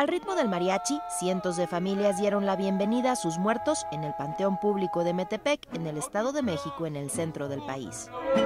Al ritmo del mariachi, cientos de familias dieron la bienvenida a sus muertos en el Panteón Público de Metepec, en el Estado de México, en el centro del país.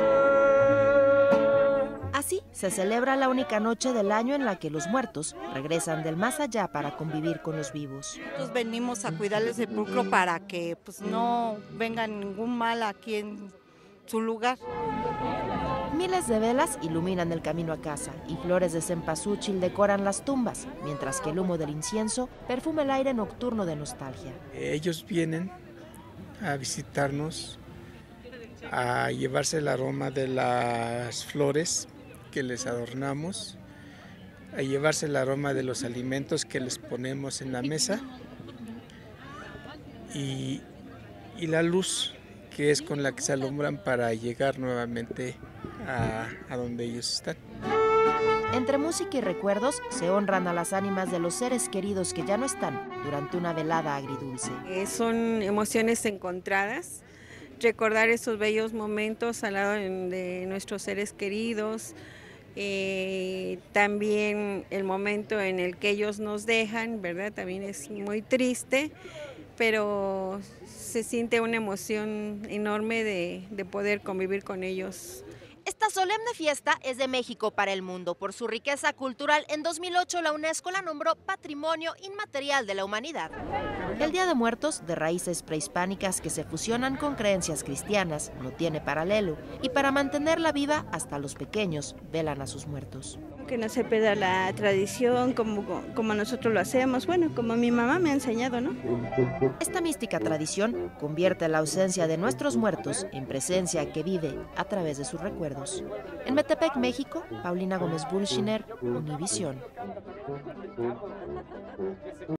Así se celebra la única noche del año en la que los muertos regresan del más allá para convivir con los vivos. Nosotros venimos a cuidar el sepulcro para que no venga ningún mal aquí en su lugar. Miles de velas iluminan el camino a casa y flores de cempasúchil decoran las tumbas, mientras que el humo del incienso perfuma el aire nocturno de nostalgia. Ellos vienen a visitarnos, a llevarse el aroma de las flores que les adornamos, a llevarse el aroma de los alimentos que les ponemos en la mesa y la luz que es con la que se alumbran para llegar nuevamente a donde ellos están. Entre música y recuerdos se honran a las ánimas de los seres queridos que ya no están durante una velada agridulce. Son emociones encontradas, recordar esos bellos momentos al lado de nuestros seres queridos, también el momento en el que ellos nos dejan, ¿verdad? También es muy triste, pero se siente una emoción enorme de poder convivir con ellos. Esta solemne fiesta es de México para el mundo. Por su riqueza cultural, en 2008 la UNESCO la nombró Patrimonio Inmaterial de la Humanidad. El Día de Muertos, de raíces prehispánicas que se fusionan con creencias cristianas, no tiene paralelo, y para mantenerla viva, hasta los pequeños velan a sus muertos. Que no se pierda la tradición como nosotros lo hacemos, bueno, como mi mamá me ha enseñado, ¿no? Esta mística tradición convierte la ausencia de nuestros muertos en presencia que vive a través de sus recuerdos. En Metepec, México, Paulina Gómez Bulshiner, Univisión.